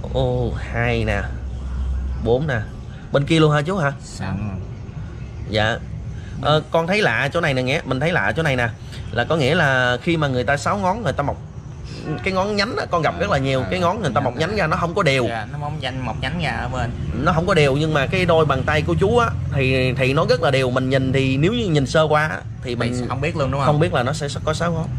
Ô, 2 nè, 4 nè. Bên kia luôn hả chú hả? Sẵn. Dạ. Con thấy lạ chỗ này nè nghe, mình thấy lạ chỗ này nè. Là có nghĩa là khi mà người ta sáo ngón, người ta mọc cái ngón nhánh đó, con gặp rất là nhiều cái ngón người ta mọc nhánh ra nó không có đều. Dạ, nó mọc nhánh ra ở bên. Nó không có đều, nhưng mà cái đôi bàn tay của chú á thì nó rất là đều. Mình nhìn thì nếu như nhìn sơ qua á, thì mình không biết luôn đúng không? Không biết là nó sẽ có sáo ngón.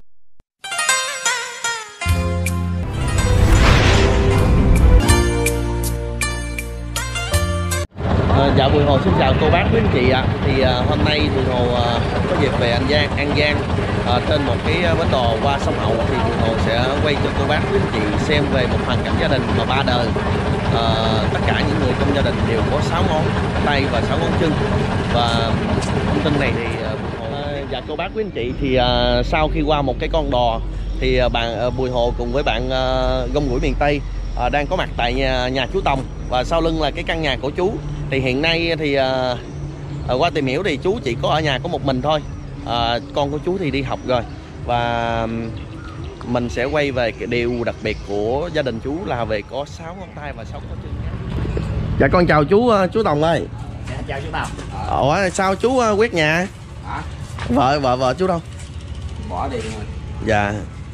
Dạ Bùi Hồ xin chào cô bác quý anh chị ạ. Thì hôm nay Bùi Hồ có dịp về An Giang trên một cái bến đò qua sông Hậu, thì Bùi Hồ sẽ quay cho cô bác quý anh chị xem về một hoàn cảnh gia đình mà ba đời tất cả những người trong gia đình đều có 6 ngón tay và 6 ngón chân. Và thông tin này thì dạ cô bác quý anh chị, thì sau khi qua một cái con đò thì Bùi Hồ cùng với bạn Gông Gũi miền Tây đang có mặt tại nhà chú Tòng, và sau lưng là cái căn nhà của chú. Thì hiện nay thì qua tìm hiểu thì chú chỉ có ở nhà có một mình thôi. Con của chú thì đi học rồi, và mình sẽ quay về cái điều đặc biệt của gia đình chú là về có 6 ngón tay và 6 ngón chân. Dạ con chào chú Tòng ơi. Dạ, chào chú Tòng. Ủa sao chú quét nhà? Hả? Vợ chú đâu? Bỏ đi rồi. Dạ.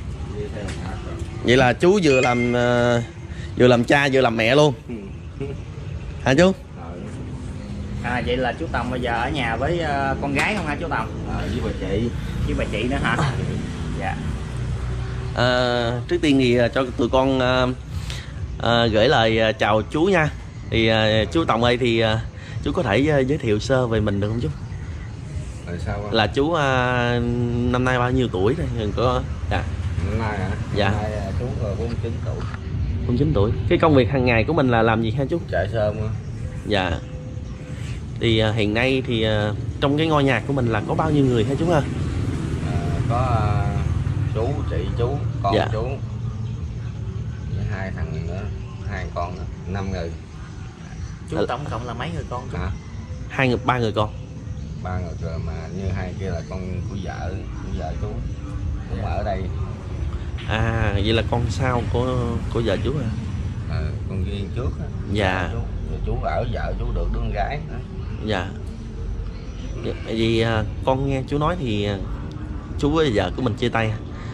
Vậy là chú vừa làm cha vừa làm mẹ luôn hả chú? Vậy là chú Tòng bây giờ ở nhà với con gái không hả chú Tòng? Với bà chị. Với bà chị nữa hả? Dạ. Trước tiên thì cho tụi con gửi lời chào chú nha. Thì chú Tòng ơi, thì chú có thể giới thiệu sơ về mình được không chú? Sao không? Là chú năm nay bao nhiêu tuổi đây? Đừng có. Dạ. Năm nay hả? Dạ. Năm nay chú 49 tuổi. 49 tuổi. Cái công việc hàng ngày của mình là làm gì hả chú? Chạy sơm. Dạ. Thì hiện nay thì trong cái ngôi nhà của mình là có bao nhiêu người hả chú ha? Có chú, chị, chú, con dạ. Chú với 2 thằng nữa, 2 con nữa, 5 người. Chú tổng cộng là mấy người con chú? Hả? 3 người con. 3 người rồi, mà như 2 kia là con của vợ chú cũng ở đây. Vậy là con sau của vợ chú hả? Con riêng trước á. Dạ. Chú ở vợ chú được đứa con gái nữa. Dạ. Vì con nghe chú nói thì chú với vợ của mình chia tay.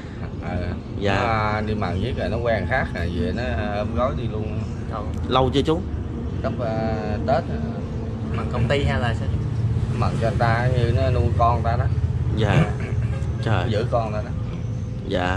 Dạ. Nó đi mần với rồi nó quen khác rồi về nó ôm gối đi luôn. Lâu chưa chú? Cấp Tết. Mần công ty hay là sao? Mần cho người ta như nó nuôi con ta đó. Dạ. Trời. Giữ con ta đó. Dạ.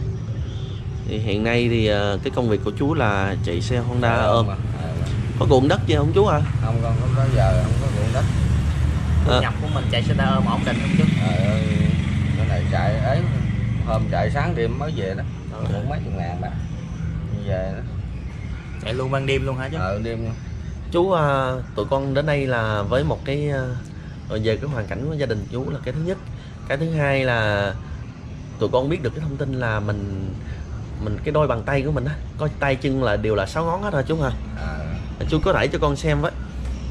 Thì hiện nay thì cái công việc của chú là chạy xe Honda ôm. Có ruộng đất gì không chú hả? Không, con không có giờ không có ruộng đất. Thu nhập của mình chạy xe ta ôm ổn định không chú? Cái này chạy ấy, hôm chạy sáng đêm mới về đó. Cũng mấy chục ngàn bạc như về đó. Chạy luôn ban đêm luôn hả chú? Đêm luôn. Chú tụi con đến đây là với một cái về cái hoàn cảnh của gia đình chú là cái thứ nhất. Cái thứ hai là tụi con biết được cái thông tin là mình cái đôi bàn tay của mình á, có tay chân là đều là 6 ngón hết hả chú hả? Chú có thể cho con xem với.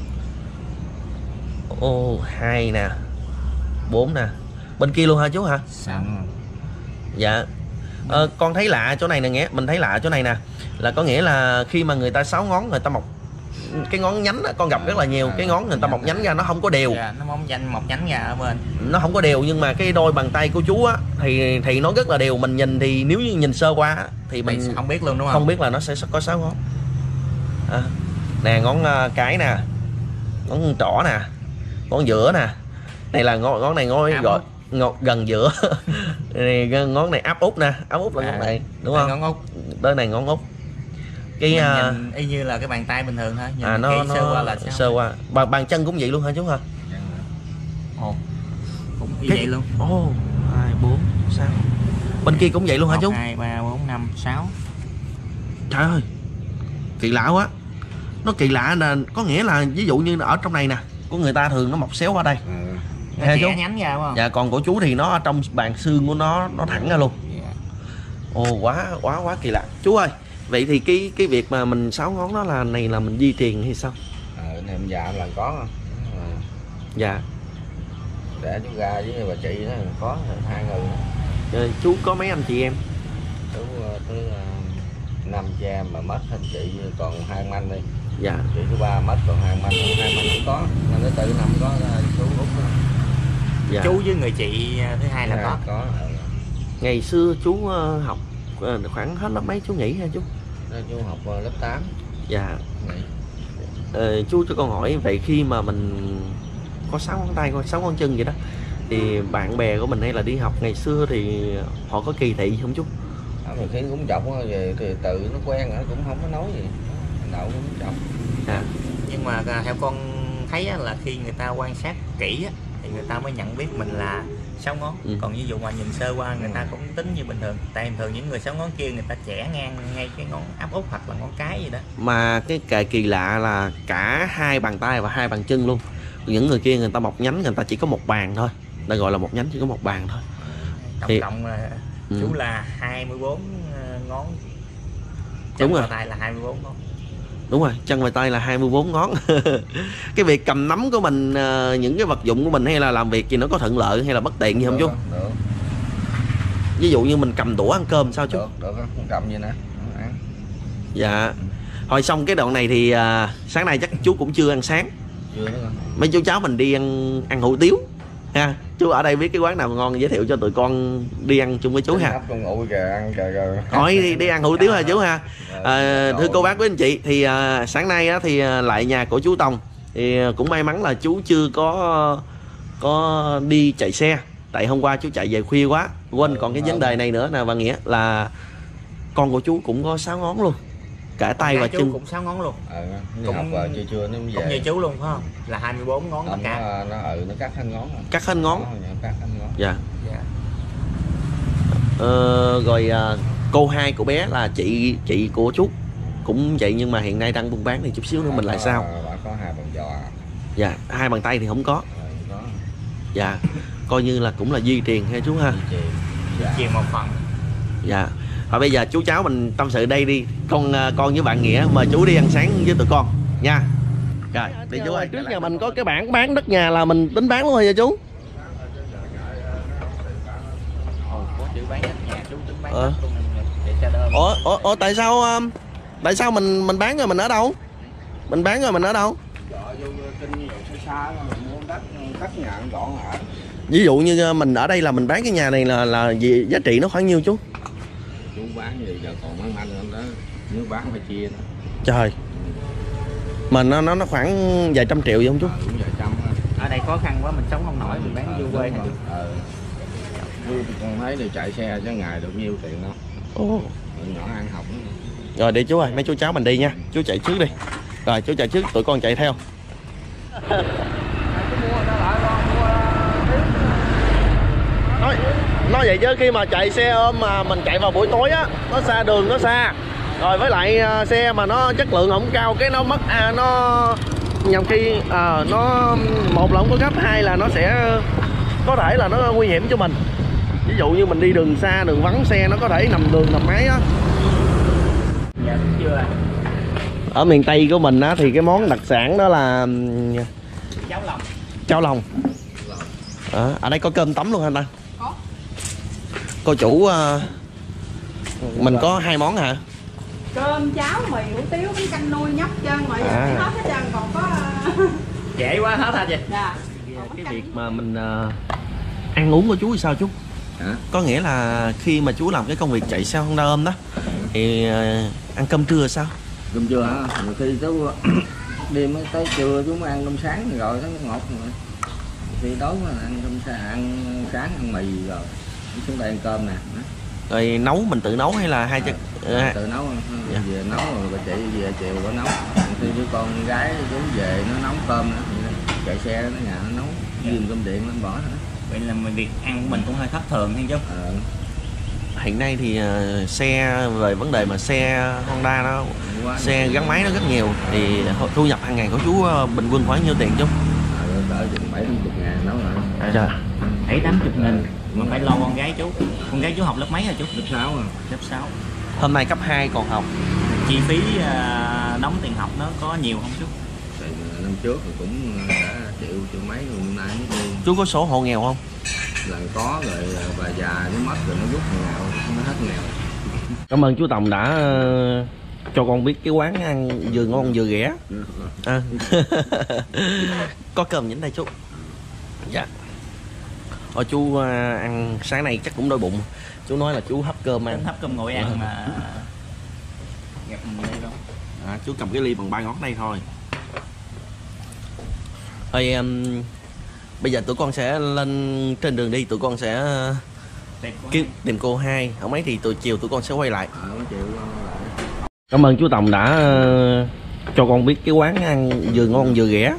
Ô, 2 nè, 4 nè. Bên kia luôn hả chú hả? Sẵn. Dạ. Con thấy lạ chỗ này nè nghe, mình thấy lạ chỗ này nè. Là có nghĩa là khi mà người ta 6 ngón, người ta mọc cái ngón nhánh đó, con gặp rất là nhiều cái ngón người ta mọc nhánh ra nó không có đều. Dạ, nó mọc nhánh ra ở bên. Nó không có đều, nhưng mà cái đôi bàn tay của chú á thì nó rất là đều. Mình nhìn thì nếu như nhìn sơ qua thì mình không biết luôn đúng không? Không biết là nó sẽ có 6 ngón. Nè, ngón cái nè, ngón trỏ nè, ngón giữa nè. Này là ngón này gọi gần giữa. Này, ngón này áp út nè, áp út là ngón này đúng không? Ngón út. Đây này ngón út. Cái nhìn y như là cái bàn tay bình thường thôi. Nhìn nó sơ qua là sao? Sơ qua. Bàn chân cũng vậy luôn hả chú hả? Cũng y vậy luôn. 2 4 6. Bên kia cũng vậy luôn hả chú? 2 3 4 5 6. Trời ơi, kỳ lạ quá. Nó kỳ lạ là có nghĩa là ví dụ như ở trong này nè, của người ta thường nó mọc xéo qua đây. Nó chẻ nhánh ra đúng không? Dạ, còn của chú thì nó ở trong bàn xương của nó thẳng ra luôn. Quá kỳ lạ. Chú ơi, vậy thì cái việc mà mình 6 ngón đó là này là mình di truyền hay sao? Này em già là có không? Dạ. Để chú ra với bà chị đó có 2 người nữa. Chú có mấy anh chị em? Chú tới 5 chị em mà mất anh chị còn 2 anh đi. Dạ. Chị thứ ba mất còn 2 anh cũng có, nên nó tự năm có chú Út đó. Dạ. Chú với người chị thứ hai là có. Có. Ngày xưa chú học khoảng hết lớp mấy chú nghỉ hả chú? Chú học lớp 8. Dạ. Chú cho con hỏi, vậy khi mà mình có 6 ngón tay, có 6 ngón chân vậy đó, thì bạn bè của mình hay là đi học ngày xưa thì họ có kỳ thị không chú? Mình khiến cũng chọc về thì tự nó quen nó cũng không có nói gì, đậu cũng chọc. À. Nhưng mà theo con thấy là khi người ta quan sát kỹ thì người ta mới nhận biết mình là 6 ngón. Còn ví dụ mà nhìn sơ qua người ta cũng tính như bình thường. Tại thường những người 6 ngón kia người ta chẻ ngang ngay cái ngón áp út hoặc là ngón cái gì đó. Mà cái kỳ lạ là cả 2 bàn tay và 2 bàn chân luôn. Những người kia người ta một nhánh, người ta chỉ có 1 bàn thôi. Ta gọi là một nhánh chỉ có 1 bàn thôi. Tổng cộng là chú là 24 ngón. Đúng rồi. Tay là 24 ngón. Đúng rồi, chân và tay là 24 ngón. Cái việc cầm nắm của mình, những cái vật dụng của mình hay là làm việc gì nó có thuận lợi hay là bất tiện gì không chú? Được. Ví dụ như mình cầm đũa ăn cơm sao chú? Được, cầm như nè. Dạ. Thôi xong cái đoạn này thì sáng nay chắc chú cũng chưa ăn sáng. Chưa nữa. Mấy chú cháu mình đi ăn hủ tiếu ha. Chú ở đây biết cái quán nào ngon giới thiệu cho tụi con đi ăn chung với chú ha. Con ngủ kìa, ăn kìa. Hỏi đi ăn hủ tiếu ha chú ha. Thưa cô bác quý anh chị, thì sáng nay thì lại nhà của chú Tòng thì cũng may mắn là chú chưa có đi chạy xe, tại hôm qua chú chạy về khuya quá quên. Còn cái vấn đề này nữa nè, và nghĩa là con của chú cũng có 6 ngón luôn, cả tay và chân cũng 6 ngón luôn. Cũng học vào chưa nó về. Cũng như chú luôn phải không? Là 24 ngón tất cả. Nó cắt hết ngón. Cắt hết ngón. Cắt hết ngón. Dạ. Rồi cô hai của bé là chị của chú cũng vậy, nhưng mà hiện nay đang buôn bán thì chút xíu nữa mình lại sao. Bà có 2 bàn giò. Dạ, 2 bàn tay thì không có. Dạ, coi như là cũng là di truyền ha chú ha. Truyền một phần. Dạ. Và bây giờ chú cháu mình tâm sự đây đi. Con với bạn Nghĩa mời chú đi ăn sáng với tụi con nha. Rồi, đi chú ơi. Trước nhà mình có cái bảng bán đất nhà là mình tính bán luôn rồi nha chú. Có chữ bán đất nhà chú tính bán đất luôn để cho đơn. Ủa tại sao mình bán rồi mình ở đâu? Mình bán rồi mình ở đâu? Ví dụ như mình ở đây là mình bán cái nhà này là gì, giá trị nó khoảng nhiêu chú? Chú bán gì giờ còn mấy anh đó, nếu bán phải chia đó. Trời. Mà nó khoảng vài trăm triệu vậy không chú? Cũng vài trăm. Ở đây khó khăn quá mình sống không nổi, mình bán vô quê hả chú? Con thấy thì chạy xe chứ ngày được nhiêu tiền đâu. Nhỏ ăn học đó. Rồi đi chú ơi, mấy chú cháu mình đi nha. Chú chạy trước đi. Rồi chú chạy trước, tụi con chạy theo. Nói vậy chứ khi mà chạy xe ôm mà mình chạy vào buổi tối á, nó xa đường, nó xa. Rồi với lại xe mà nó chất lượng không cao, cái nó mất nó nhằm khi nó một là không có gấp, hai là nó sẽ có thể là nó nguy hiểm cho mình. Ví dụ như mình đi đường xa, đường vắng, xe nó có thể nằm đường nằm máy á. Dạ chưa. Ở miền Tây của mình á thì cái món đặc sản đó là cháo lòng. Cháo lòng. Ở đây có cơm tấm luôn hả ta? Có. Cô chủ mình có 2 món hả? Cơm, cháo, mì, hủ tiếu, bánh canh nuôi nhóc trơn mọi người hết trơn, còn có Dễ quá hết hả chị? Dạ. Cái việc mà mình ăn uống của chú thì sao chú? Hả? Có nghĩa là khi mà chú làm cái công việc chạy xe Honda ôm đó thì ăn cơm trưa sao? Cơm trưa hả? Nhiều khi chú đêm tới trưa chú mới ăn cơm sáng rồi nó ngọt rồi. Khi tối mà ăn sáng ăn mì rồi chúng ta ăn cơm nè. Rồi nấu mình tự nấu hay là hai chất tự nấu. Về nấu rồi bà chị về chiều có nấu. Khi đứa con gái chú về nó nấu cơm nữa. Chạy xe nó nhà nó nấu riêng cơm điện lên bỏ nữa. Vậy là việc ăn của mình cũng hơi thất thường hay chú? Hiện nay thì xe về vấn đề mà xe Honda đó, xe gắn máy nó rất nhiều, thì thu nhập hàng ngày của chú bình quân khoảng nhiêu tiền chú? Cỡ 7-80 ngàn nấu rồi. Trời. 7-80 nghìn. Mà phải lo con gái chú. Con gái chú học lớp mấy hả chú? Lớp 6 à. Lớp 6. Hôm nay cấp 2 còn học. Chi phí đóng tiền học nó có nhiều không chú? Năm trước thì cũng đã triệu mấy rồi, hôm nay mới đi. Chú có sổ hộ nghèo không? Lần có rồi bà già nó mất rồi nó rút nghèo, nó hết nghèo. Cảm ơn chú Tòng đã cho con biết cái quán ăn vừa ngon vừa rẻ. Có cơm nhỉnh đây chú. Dạ. Chú ăn sáng nay chắc cũng đói bụng. Chú nói là chú hấp cơm ăn. Hấp cơm nguội ăn mà gặp mình đây đâu. Chú cầm cái ly bằng 3 ngón đây thôi. Thôi bây giờ tụi con sẽ lên trên đường đi, tụi con sẽ tìm cô hai. Không mấy thì chiều tụi con sẽ quay lại. Cảm ơn chú Tòng đã cho con biết cái quán ăn vừa ngon vừa rẻ.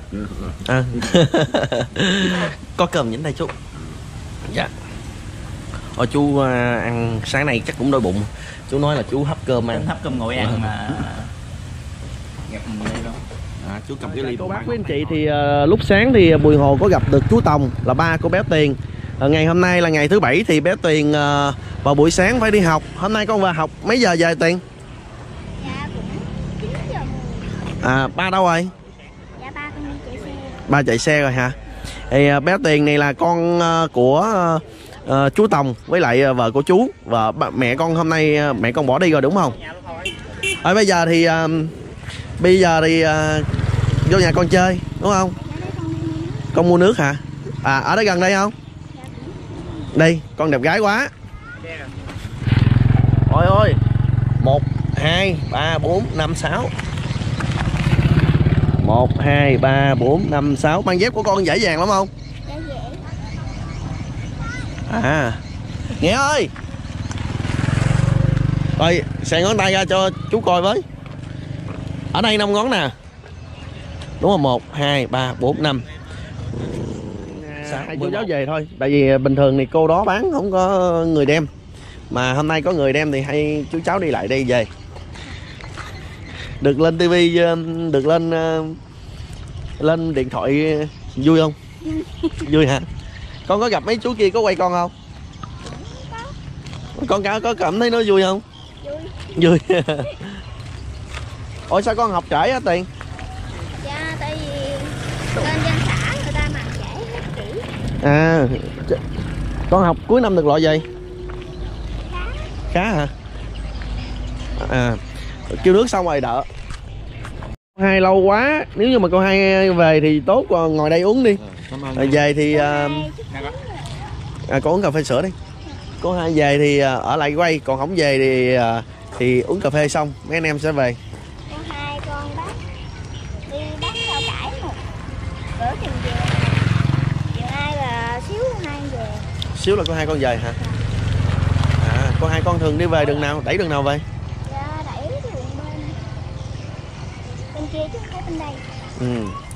Có cơm nhỉnh đây chú. Dạ. Chú ăn sáng nay chắc cũng đói bụng. Chú nói là chú hấp cơm ăn. Hấp cơm nguội ăn mà gặp mình đây đâu. Chú cầm cái ly. Cô bác quý anh chị thì lúc sáng thì Bùi Hồ có gặp được chú Tòng là ba của bé Tuyền. Ngày hôm nay là ngày thứ bảy thì bé Tuyền vào buổi sáng phải đi học. Hôm nay con vào học mấy giờ về Tuyền? Dạ cũng 9 giờ. Ba đâu rồi? Dạ ba con đi chạy xe. Ba chạy xe rồi hả? Thì bé Tuyền này là con của chú Tòng với lại vợ của chú. Và mẹ con hôm nay mẹ con bỏ đi rồi đúng không? Bây giờ thì vô nhà con chơi đúng không? Con mua nước hả? Ở đây gần đây không? Đây, con đẹp gái quá. Ôi 1 2 3 4 5 6. 1 2 3 4 5 6. Mang dép của con dễ dàng lắm không? Dạ dễ. Nghe ơi. Rồi, xẻ ngón tay ra cho chú coi với. Ở đây 5 ngón nè. Đúng không? 1 2 3 4 5. Hai chú cháu về thôi. Tại vì bình thường thì cô đó bán không có người đem. Mà hôm nay có người đem thì hai chú cháu đi lại đây về. Được lên tivi, được lên điện thoại vui không? Vui hả? Con có gặp mấy chú kia có quay con không? Con có cảm thấy nó vui không? Vui. Ủa sao con học trễ á Tiền? Dạ tại vì lên dân xã người ta mặc trễ hết kỹ. Con học cuối năm được loại gì? Khá hả? Kêu nước xong rồi đợi. Cô hai lâu quá, nếu như mà cô hai về thì tốt, ngồi đây uống đi. Về thì con uống cà phê sữa đi. Cô hai về thì ở lại quay, còn không về thì uống cà phê xong mấy anh em sẽ về. Con hai con đi bắt rau cải một bữa chừng về. Chiều nay là xíu con hai về. Xíu là cô hai con về hả? Cô hai con thường đi về đường nào, đẩy đường nào về? Dạ đẩy đường bên kia chứ không phải bên đây.